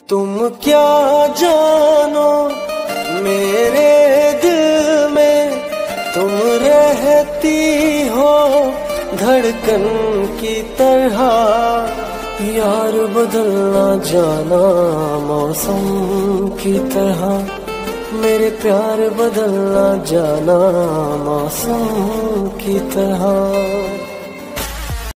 तुम क्या जानो मेरे दिल में, तुम रहती हो धड़कन की तरह। यार बदलना जाना मौसम की तरह, मेरे प्यार बदलना जाना मौसम की तरह।